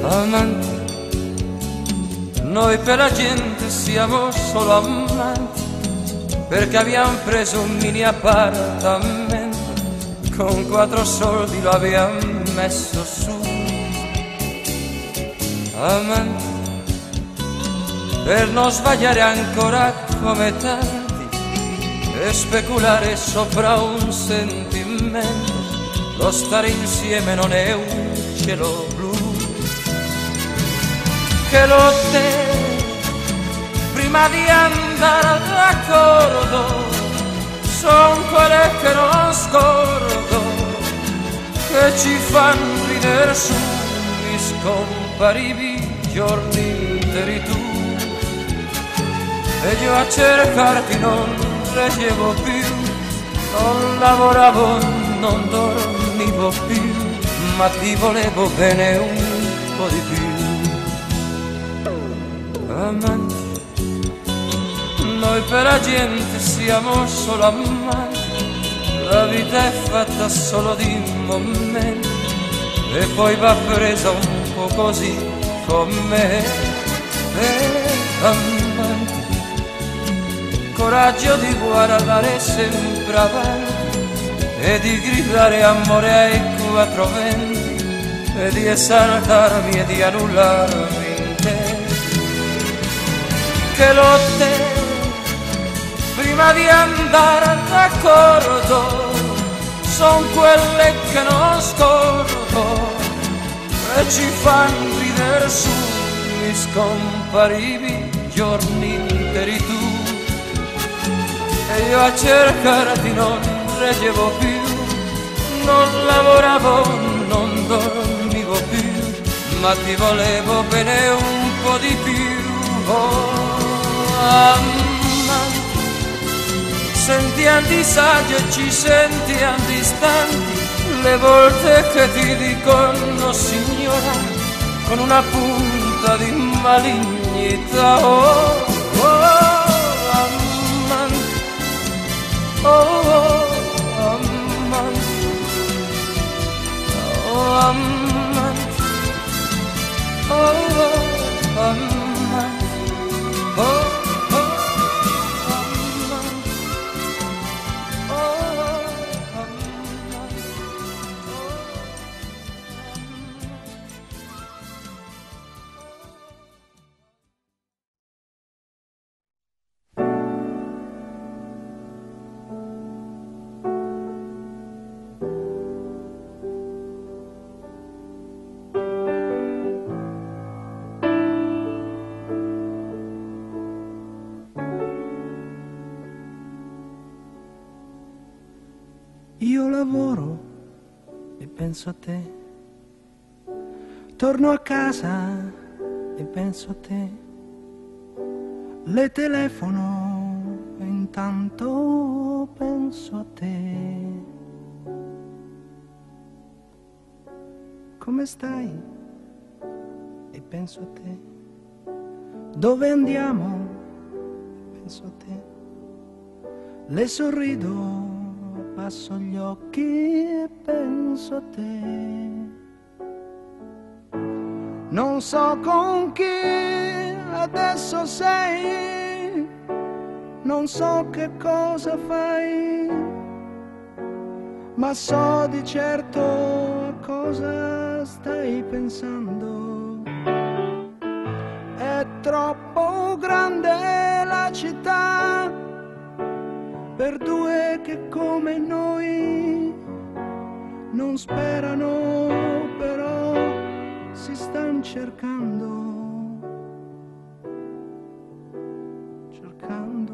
amanti. Noi per la gente siamo solo amanti, perché abbiamo preso un mini appartamento, con 4 soldi lo abbiamo messo su. Amanti, per non sbagliare ancora come tanti e speculare sopra un sentimento. Lo stare insieme non è un cielo blu. Che lotte prima di andare d'accordo son quelle che non scordo, che ci fanno ridere su. Mi scomparivi giorni interi tu, e io a cercarti non reggevo più, non lavoravo, non dormivo più, ma ti volevo bene un po' di più. Amanti, noi per la gente siamo solo amanti, la vita è fatta solo di momenti e poi va presa un po' così com'è. Amanti, coraggio di guardare sempre avanti e di gridare amore ai 4 venti e di esaltarmi e di annullarmi in te. Che lotte prima di andare d'accordo son quelle che non scordo e ci fanno ridere su. Mi scomparivi giorni interi tu, e io a cercarti non reggevo più, non lavoravo, non dormivo più, ma ti volevo bene un po' di più. Oh, amanti, sentiamo disagio e ci sentiamo distanti, le volte che ti dicono signora con una punta di malignità. Oh, oh, amanti, oh, amanti, oh, amanti, oh, amanti. Oh, oh, amanti, oh, amanti, Io lavoro e penso a te, torno a casa e penso a te, le telefono e intanto penso a te. Come stai? E penso a te. Dove andiamo? E penso a te. Le sorrido, passo gli occhi e penso a te. Non so con chi adesso sei, non so che cosa fai, ma so di certo a cosa stai pensando. È troppo grande la città per 2 che come noi non sperano, però si stan cercando, cercando.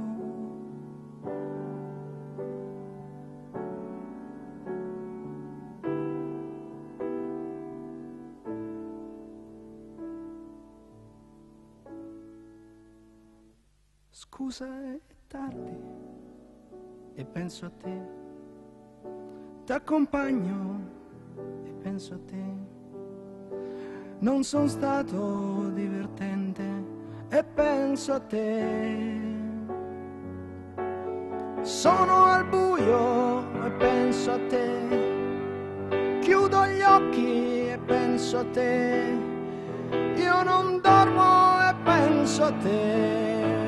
Scusa, è tardi e penso a te, t'accompagno e penso a te. Non son stato divertente e penso a te. Sono al buio e penso a te. Chiudo gli occhi e penso a te. io non dormo e penso a te.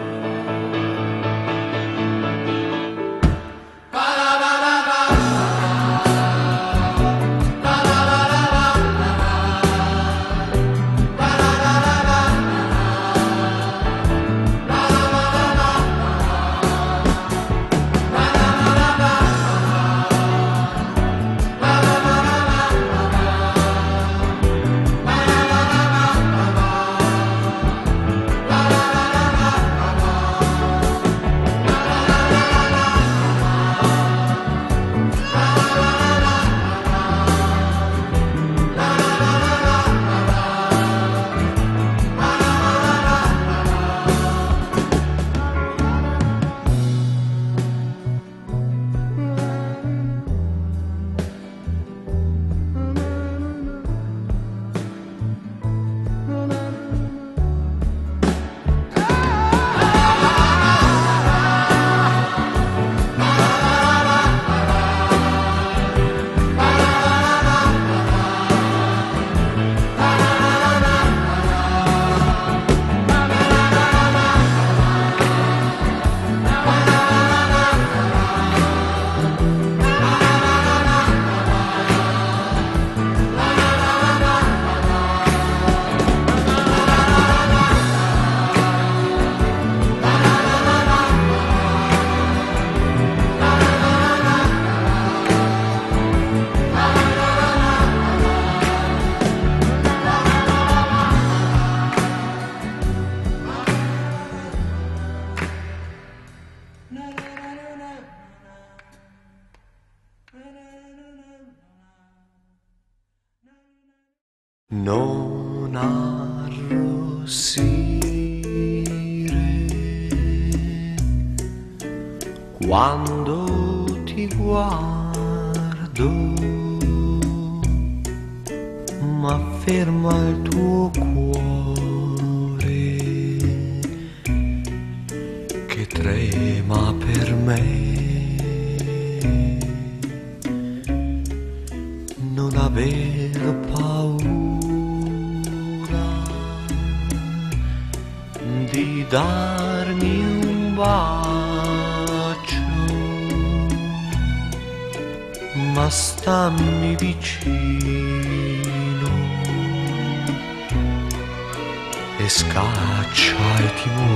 Non arrossire quando ti guardo, ma ferma il tuo cuore che trema per me. Non aver paura di darmi un bacio, ma stammi vicino e scaccia il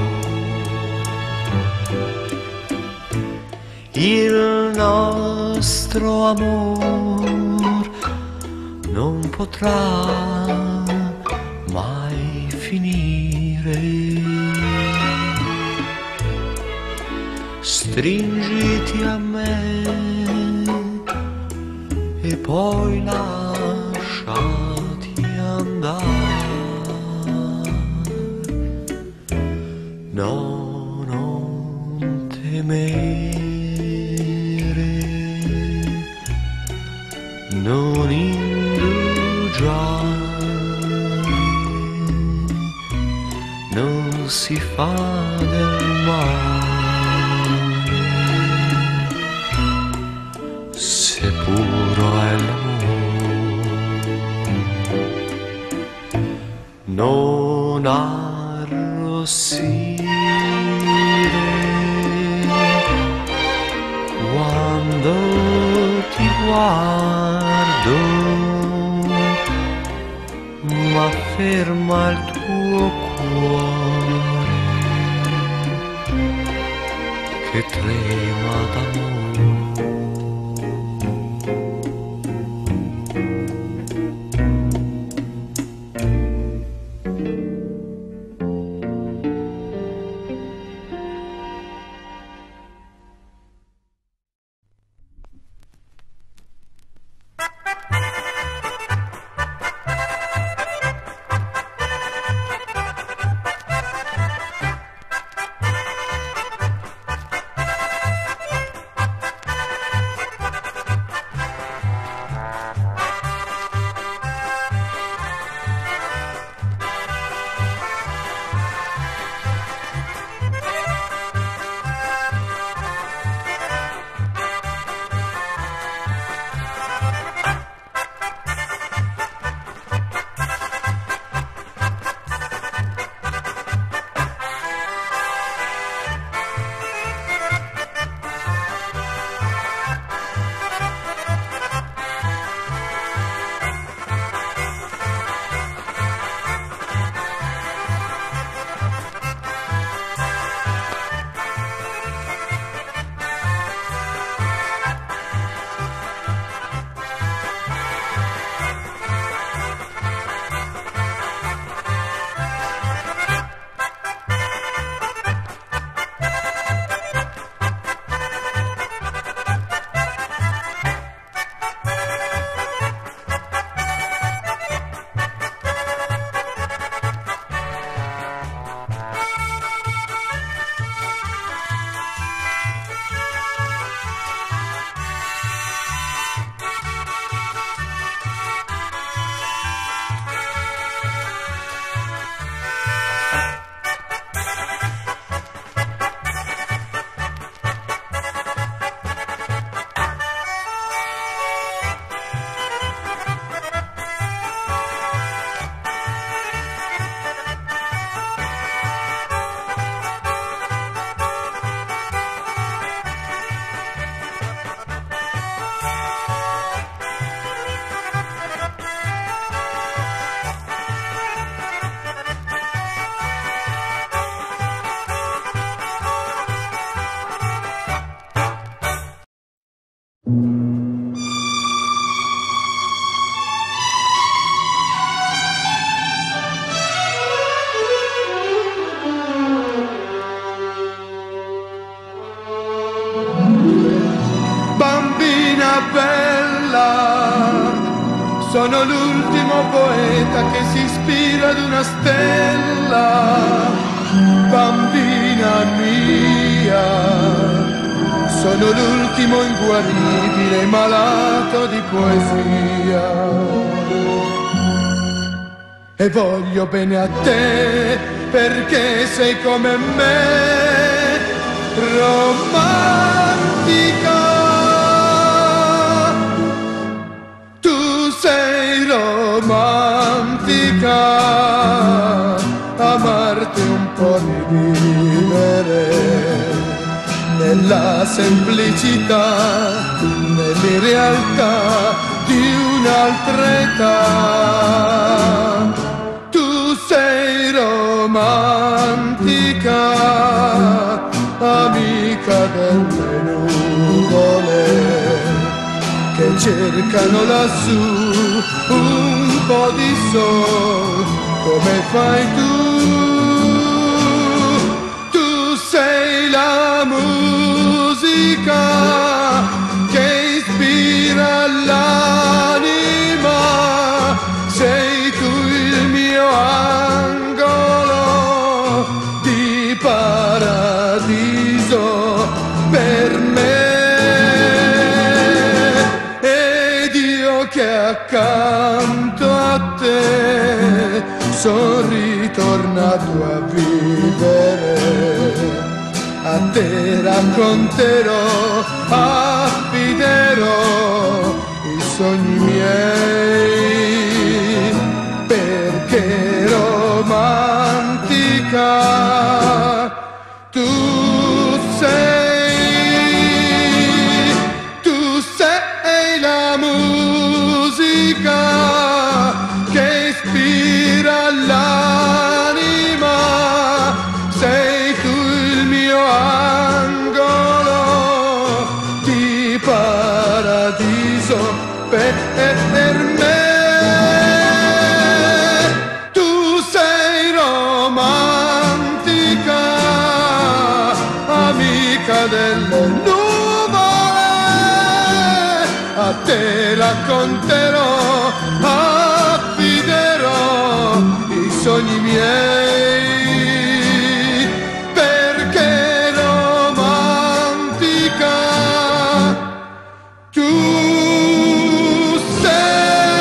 timore. Il nostro amor non potrà mai finire. Stringiti a me e poi lasciati andare. No, non temere, non indugiare, non si fa del male se puro è l'amore. Non arrossire quando ti guardo, ma ferma il tuo cuore che trema d'amore. Sono l'ultimo poeta che si ispira ad una stella, bambina mia. Sono l'ultimo inguaribile malato di poesia. E voglio bene a te perché sei come me, romantica. Tu sei romantica, amarti un po' di vivere nella semplicità, nell'irrealtà di un'altra età. Tu sei romantica, amica delle nuvole che cercano lassù un po' di sol, come fai tu. Tu sei la musica che ispira l'anima, sei tu il mio angolo di paradiso per me. Che accanto a te sono ritornato a vivere, a te racconterò, affiderò i sogni miei, perché romantica tu sei. La musica che ispira l'anima, sei tu il mio angolo di paradiso per me. Tu sei romantica, amica delle nuvole, a te racconterò, affiderò i sogni miei, perché romantica tu sei.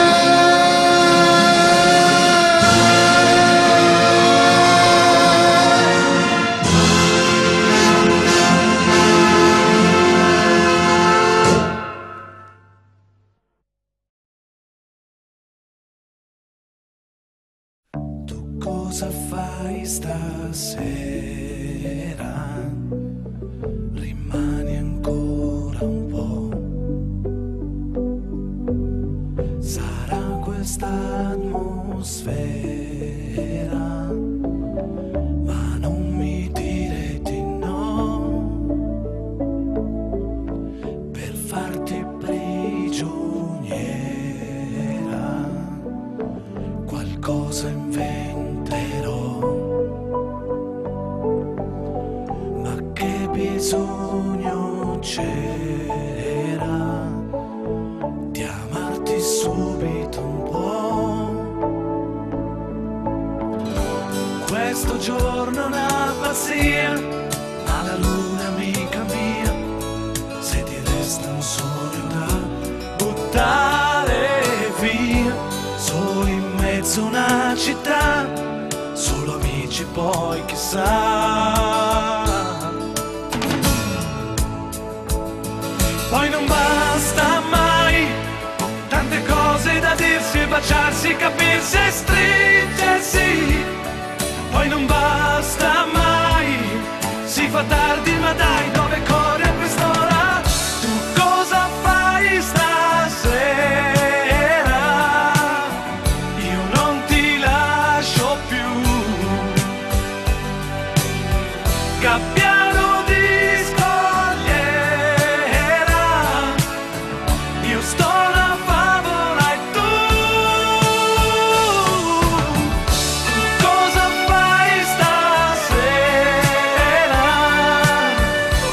Cosa fai stasera? Rimani ancora un po'. Sarà questa atmosfera, ma non mi dire di no, per farti prigioniera. Qualcosa inventerò, ma che bisogno c'era di amarti subito un po'. Questo giorno è una pazzia, ma la luna amica mia, se ti resta un sogno da buttare via, solo in mezzo a una città, solo amici poi chissà. Poi non basta mai, tante cose da dirsi, baciarsi, capirsi e stringersi. Poi non basta mai, si fa tardi ma dai, dove corri a quest'ora? Tu cosa fai stasera? Io non ti lascio più. Gabbiano di scogliera, io sto una favola e tu cosa fai stasera?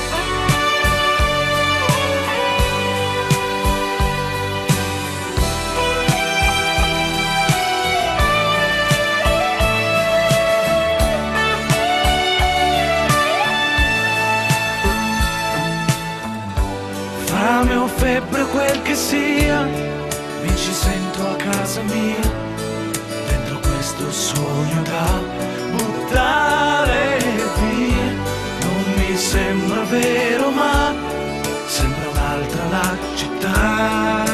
mia, dentro questo sogno da buttare via. Non mi sembra vero, ma sembra un'altra la città.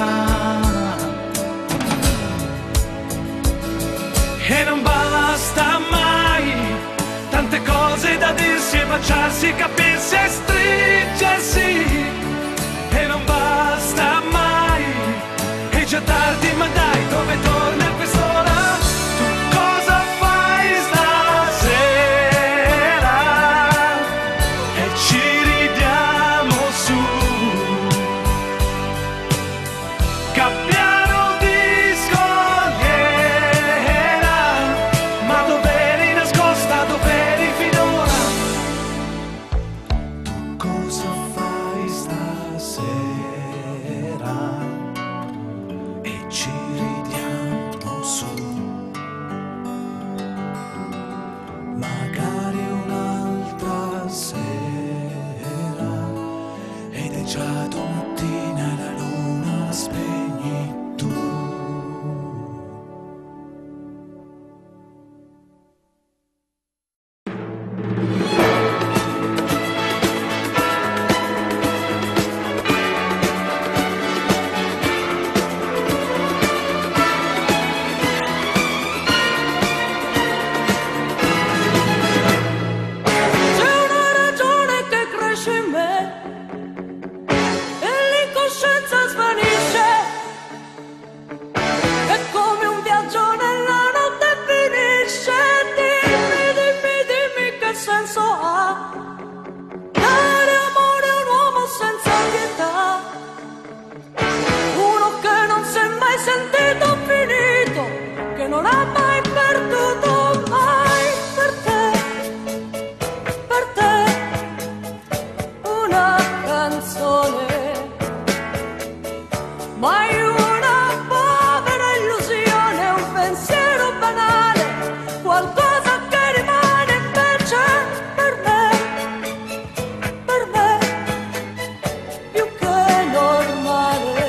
E non basta mai, tante cose da dirsi e baciarsi, capirsi e stringersi. E non basta mai, è già tardi, ma dai, dove torni a quest'ora? Tu cosa fai stasera? E ci ridiamo su. Cambiare un disco nera, ma dov'eri nascosta, dov'eri finora? Tu cosa fai stasera? E ci ridiamo su. Magari un'altra sera, ed è già domattina e la luna spegni tu. C'è una ragione che cresce in me e l'incoscienza svanisce. È come un viaggio nella notte finisce. Dimmi, dimmi, dimmi che senso ha dare amore a un uomo senza pietà, uno che non si è mai sentito finito, che non ha mai perduto mai. Per te una canzone, mai una povera illusione, un pensiero banale, qualcosa che rimane invece per me, più che normale,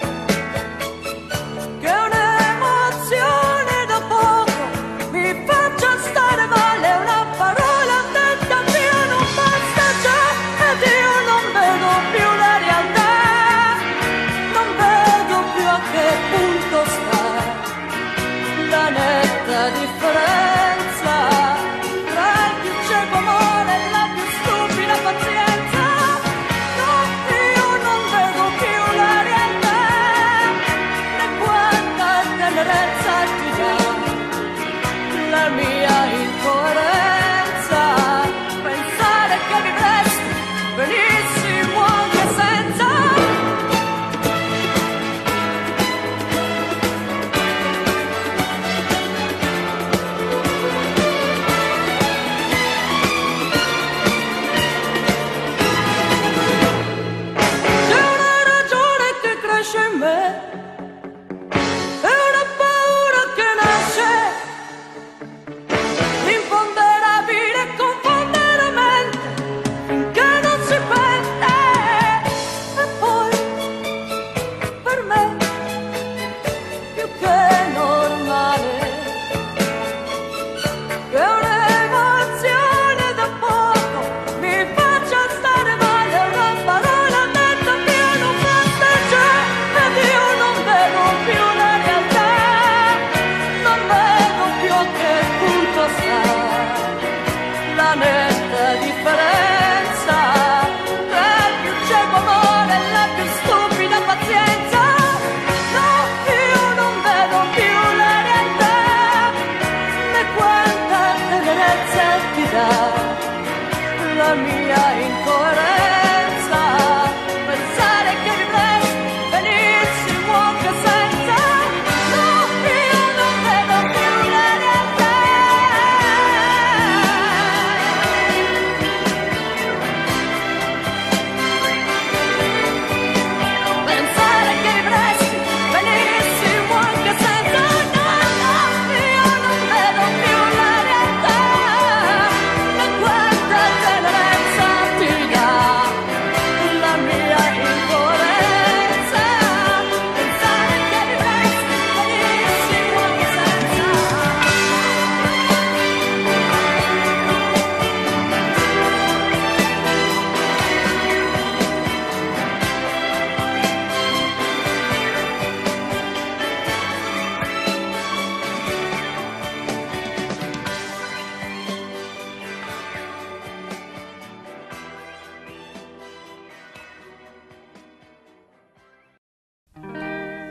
che un'emozione da poco mi faccia stare male. Una parola detta Dio non basta già, ed io non vedo più la realtà, non vedo più a che punto sta la netta differenza tra il più cieco amore e la più stupida pazienza. No, io non vedo più la realtà, né quanta tenerezza ti dà la mia incoerenza. Pensare che vivresti benissimo anche senza. C'è una ragione che cresce in me e una paura che nasce, imponderabile e confonde la mente finché non si pente. E poi per me più che normale, che un'emozione da poco mi faccia stare male. Una parola detta Dio non basta già, ed io non vedo più la realtà, non vedo più a che punto sta la netta differenza tra il più cieco amore e la più stupida pazienza. No, io non vedo più la realtà, né quanta tenerezza ti dà la mia incoerenza. Pensare che vivresti benissimo anche senza. No, io non vedo più la realtà.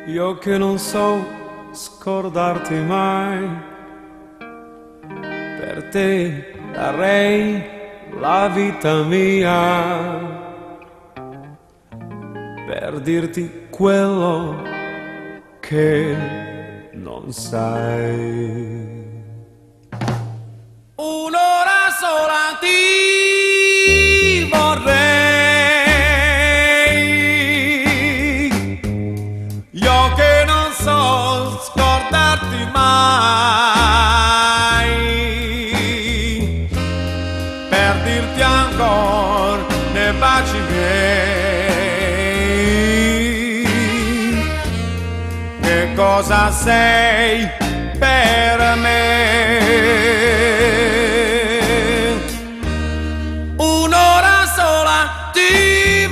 io che non so scordarti mai, per te darei la vita mia, per dirti quello che non sai. Un'ora sola ti vorrei, io che non so scordarti mai, per dirti ancora nei baci miei che cosa sei per me. Un'ora sola ti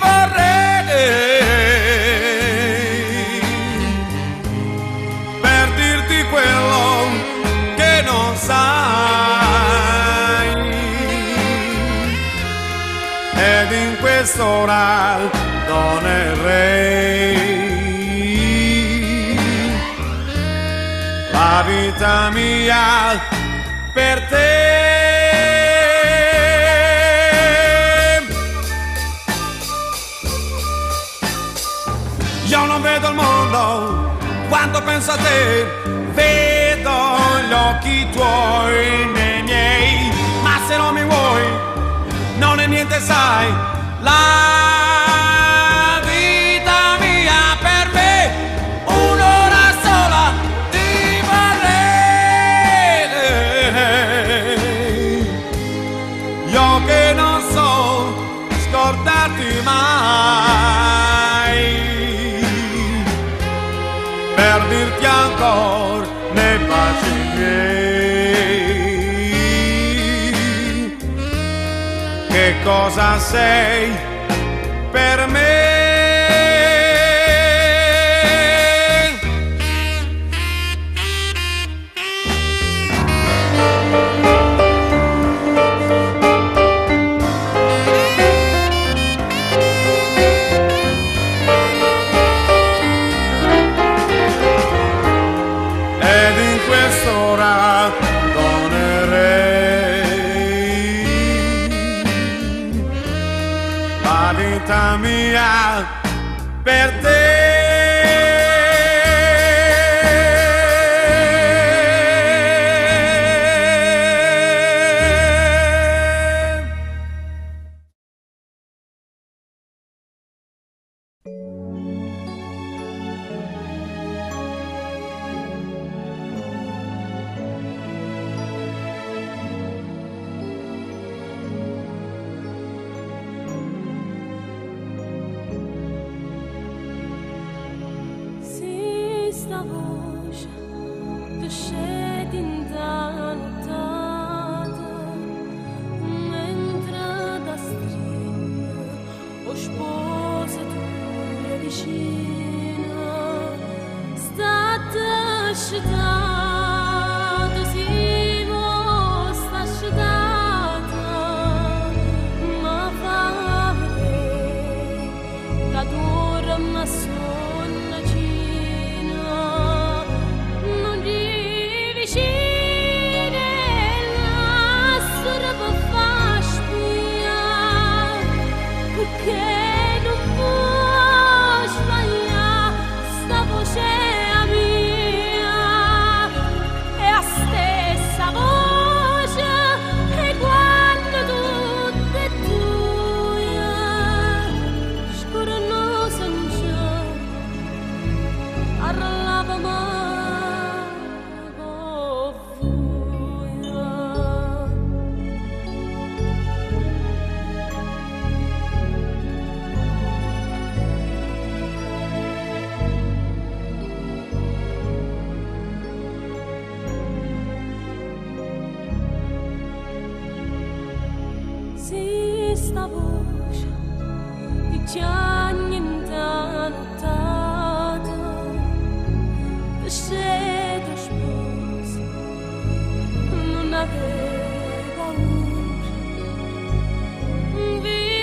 vorrei, per dirti quello che non sai, ed in quest'ora donerei la vita mia per te. Io non vedo il mondo quando penso a te, vedo gli occhi tuoi nei miei, ma se non mi vuoi non è niente, sai, la vita mia per me. Un'ora sola ti vorrei, io che non so scordarti mai, per dirti ancora nei baci miei che cosa sei per me. Quest'ora donerei la vita mia per te.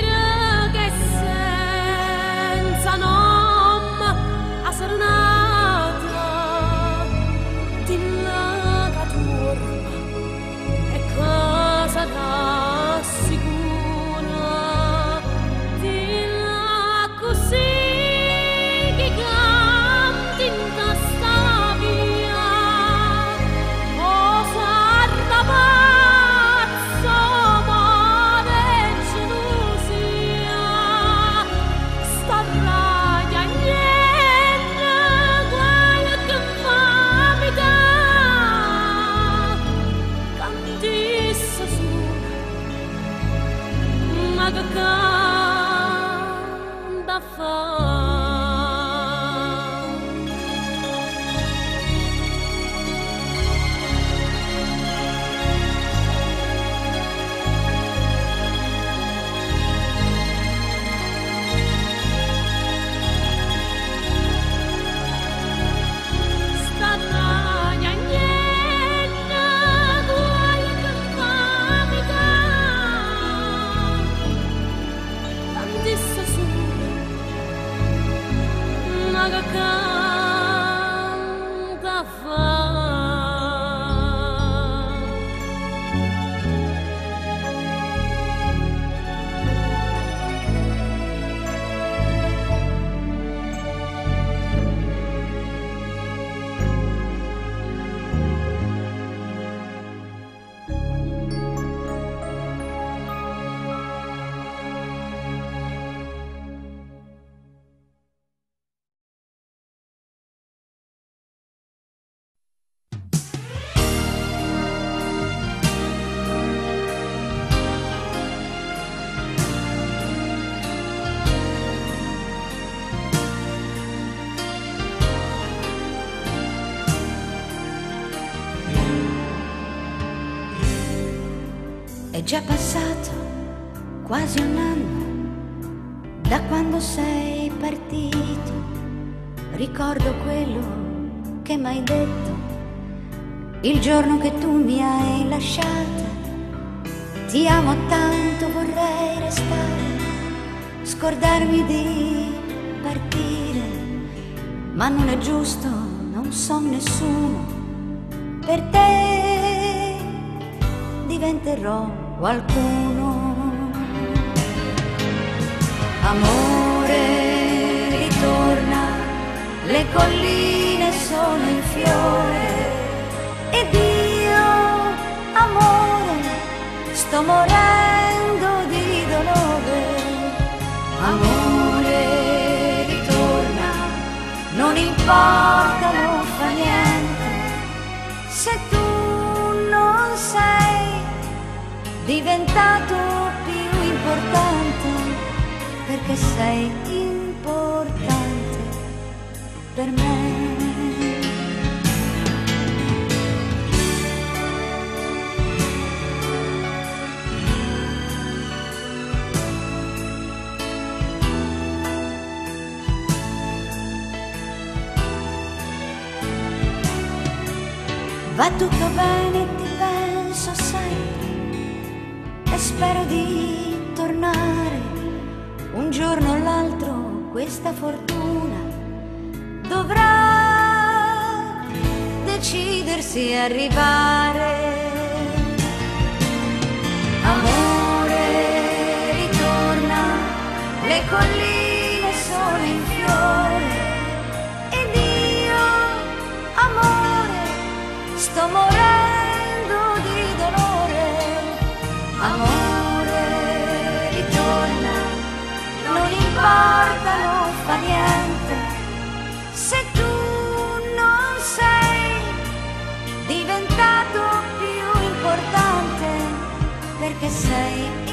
Vira che senza nome a serenare È già passato quasi un anno da quando sei partito. Ricordo quello che m'hai detto il giorno che tu mi hai lasciata. Ti amo tanto, vorrei restare, scordarmi di partire, ma non è giusto, non son nessuno. Per te diventerò qualcuno. Amore, ritorna, le colline sono in fiore ed io, amore, sto morendo di dolore. Amore, ritorna, non importa, non fa niente, se tu non sei diventato più importante, perché sei importante per me. Va tutto bene, ti penso sempre e spero di tornare un giorno o l'altro. Questa fortuna dovrà decidersi e arrivare. Amore, ritorna, le colline sono in fiore ed io, amore, sto morendo di dolore. Amore, ritorna, non importa, non fa niente, se tu non sei diventato più importante, perché sei